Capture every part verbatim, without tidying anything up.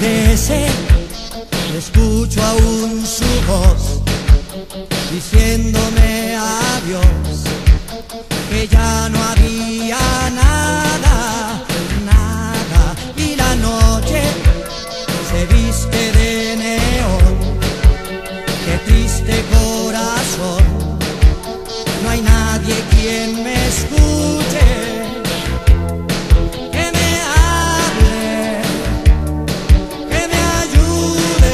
oscurece, escucho aún su voz diciéndome adiós, que ya no había nada, nada, y la noche se viste de neón. Qué triste corazón, no hay nadie quien me escuche, que me hable, que me ayude.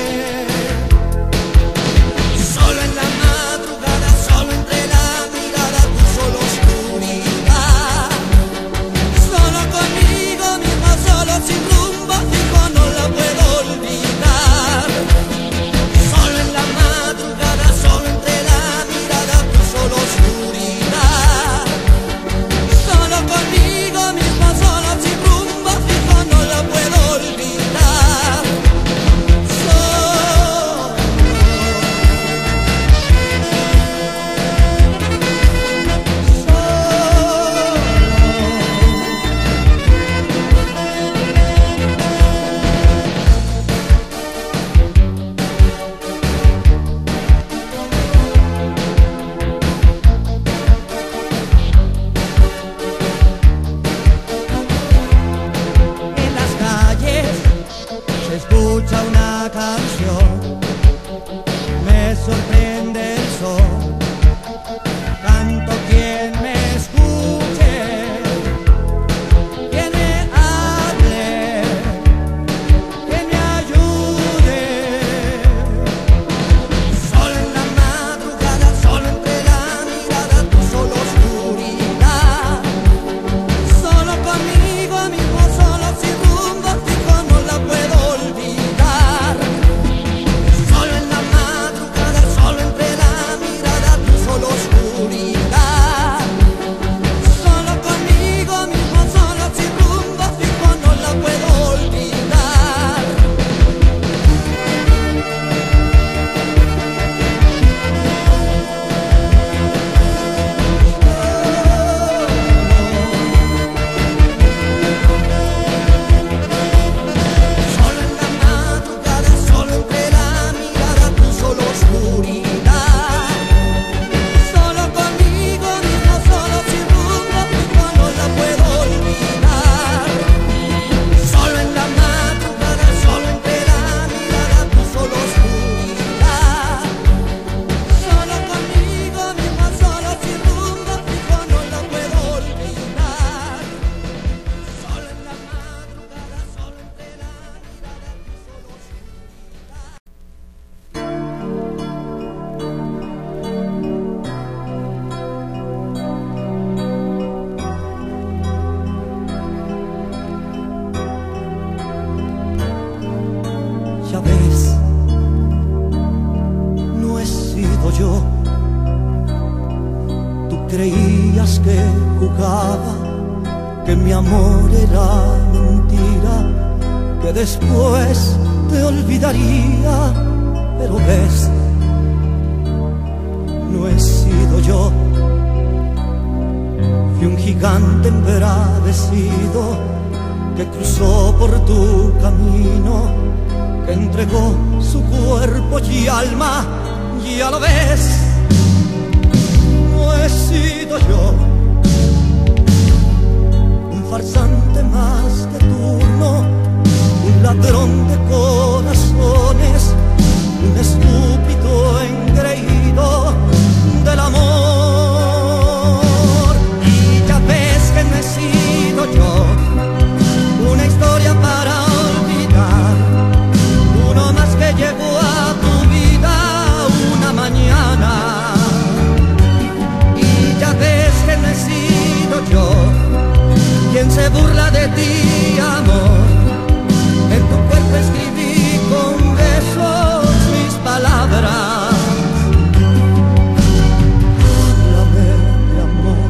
Solo en la madrugada, solo entre la mirada, tu solo oscuridad. Solo conmigo mismo, solo sin rumbo fijo, no la puedo olvidar. Solo en la madrugada, solo entre la mirada, tu solo oscuridad. Solo conmigo mismo, solo sin rumbo fijo, no la puedo olvidar. Solo. En las calles se escucha una canción, me sorprende el sol, canto quien me escuche, quien me hable, que me ayude. Solo en la madrugada, solo entre la mirada, tu solo oscuridad. Solo conmigo mismo, solo sin rumbo fijo, no la puedo olvidar. Solo en la madrugada, solo entre la mirada, tu solo oscuridad. Solo conmigo mismo, solo sin rumbo fijo, no la puedo olvidar. Solo en la madrugada, solo entre la mirada, tu solo oscuridad. Solo conmigo mismo, solo sin rumbo fijo, no la puedo olvidar. Solo en la madrugada, solo entre la mirada, tu solo oscuridad. Solo conmigo mismo, solo sin rumbo fijo, no la puedo olvidar. Solo en la madrugada, solo entre la mirada, tu solo oscuridad. Ya ves, no he sido yo. Tú creías que jugaba, que mi amor era mentira, que después te olvidaría, pero ves, no he sido yo. Fui un gigante embravecido que cruzó por tu camino, que entregó su cuerpo y alma, ya lo ves, no he sido yo. Un farsante más de turno, un ladrón de corazones, un estúpido engreído del amor. Y ya ves que no he sido yo, una historia para olvidar, uno más que llegó a tu vida una mañana. Y ya ves que no he sido yo quien se burla de ti, amor. En tu cuerpo escribí con besos mis palabras. Háblame de amor,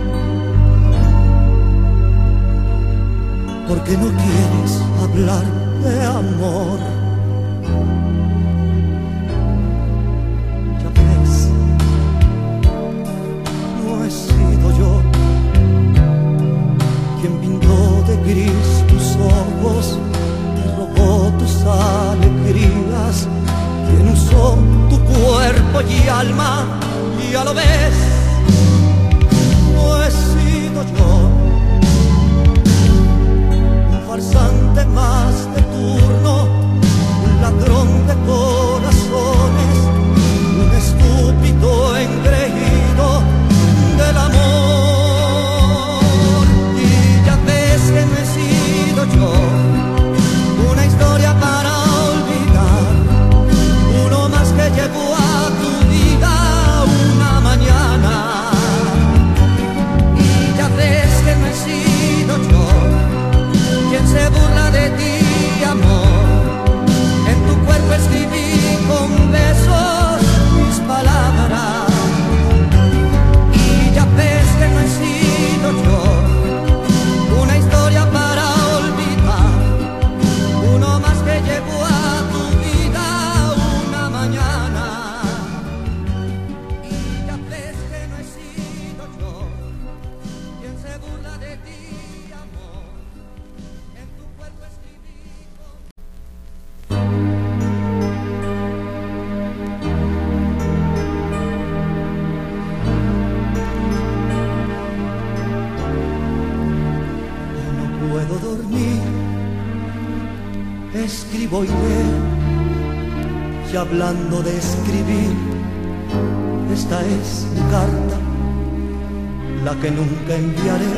porque no quieres hablar de amor. Ya ves, no he sido yo quien pintó de gris tus ojos y robó tus cuerpo y alma, ya lo ves, no he sido yo un farsante más de turno, un ladrón de corazones, un estúpido engreído del amor. Y ya ves que no he sido yo una historia para olvidar, uno más que llegó a tu vida una mañana. Y ya ves que no he sido yo quien se burla de ti, amor. En tu cuerpo escribí con besos mis palabras. Y ya ves que no he sido yo una historia para olvidar, uno más que llegó a tu vida una mañana. Y ya ves que no he sido yo quien se burla de ti, amor. En tu cuerpo escribí con... No puedo dormir, escribo y leo, y hablando de escribir, esta es mi carta, la que nunca enviaré,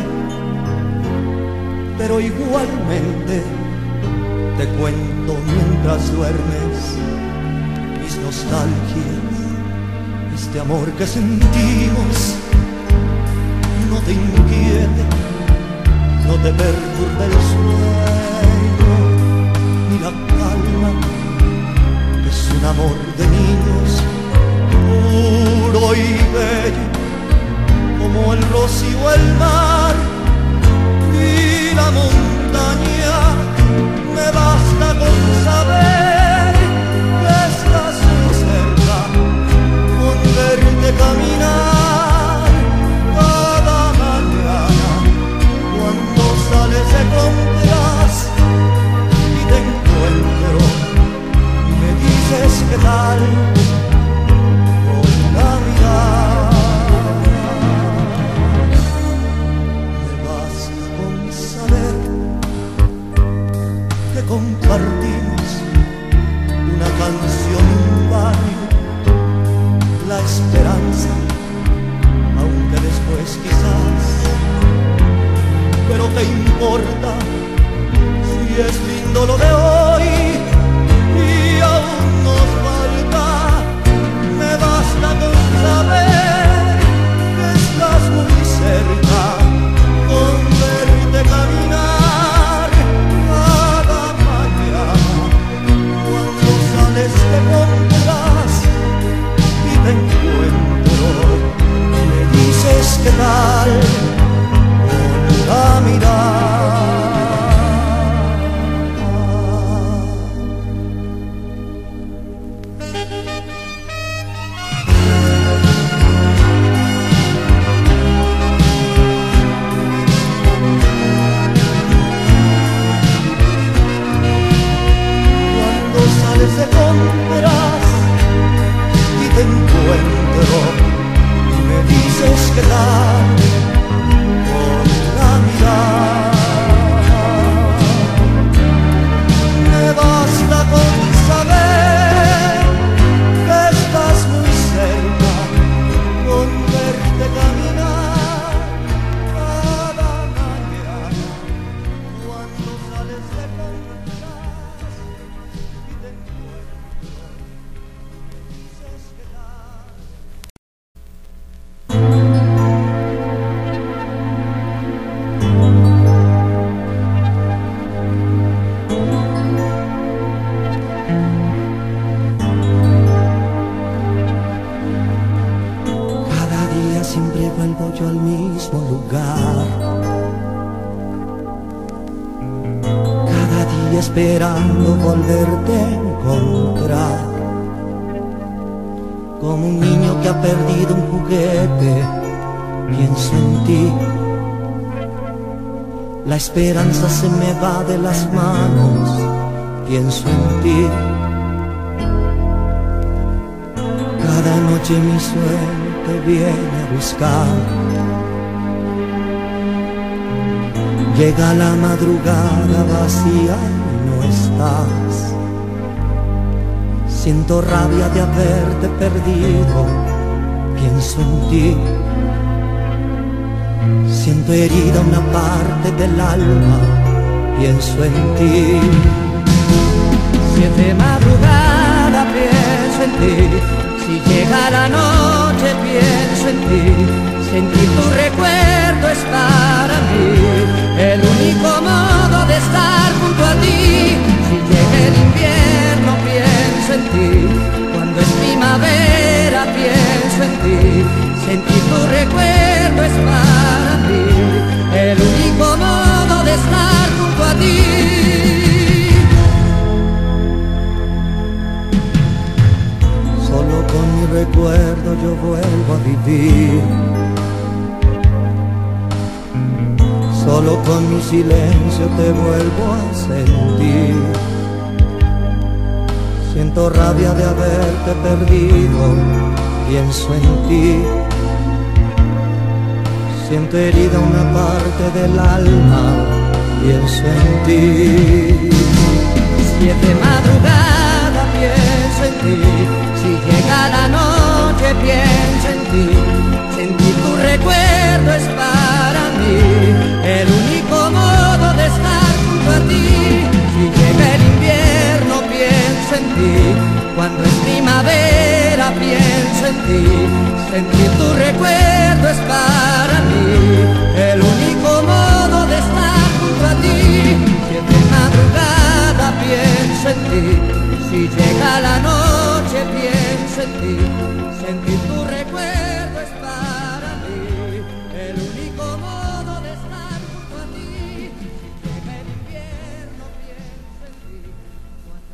pero igualmente te cuento mientras duermes mis nostalgias, este amor que sentimos. No te inquiete, no te perturbe el sueño ni la calma, es un amor de niños, puro y bello, como el rocío, el mar y la montaña. Me basta con saber que estás muy cerca, con verte caminar cada mañana, cuando sales de compras y te encuentro y me dices qué tal con la mirada. Me basta con saber que compartimos una canción y un barrio, la esperanza, aunque después quizás. Pero ¿qué importa si es lindo lo de hoy y aún nos falta? Me basta con saber que estás muy cerca, con verte caminar cada mañana, cuando sales te compras y te encuentro y me dices qué tal con la mirada. Cuando sales de compras y te encuentro y me dices qué tal con la mirada. Me basta con saber que estás muy cerca, con verte caminar cada mañana, cuando sales de compras y te encuentro y dices qué tal. Cada día siempre vuelvo yo al mismo lugar, cada día esperando volverte a encontrar, como un niño que ha perdido un juguete. Pienso en ti, la esperanza se me va de las manos. Pienso en ti, Cada noche mi sueño te viene a buscar. Llega la madrugada vacía y no estás. Siento rabia de haberte perdido, pienso en ti. Siento herida una parte del alma, pienso en ti. Si es de madrugada pienso en ti, si llega la noche pienso en ti. Sentir tu recuerdo es para mí el único modo de estar junto a ti. Si llega el invierno pienso en ti, cuando es primavera pienso en ti. Sentir tu recuerdo es para mí el único modo de estar junto a ti. Solo con mi recuerdo yo vuelvo a vivir. Solo con mi silencio te vuelvo a sentir. Siento rabia de haberte perdido, pienso en ti. Siento herida una parte del alma, pienso en ti. Si es de madrugada pienso en ti, si llega la noche pienso en ti. Sentir tu recuerdo es para mí el único modo de estar junto a ti. Si llega el invierno pienso en ti, cuando es primavera pienso en ti. Sentir tu recuerdo es para mí el único modo de estar junto a ti. Si es de madrugada pienso en ti, si llega la noche pienso en ti. Sentir tu recuerdo es para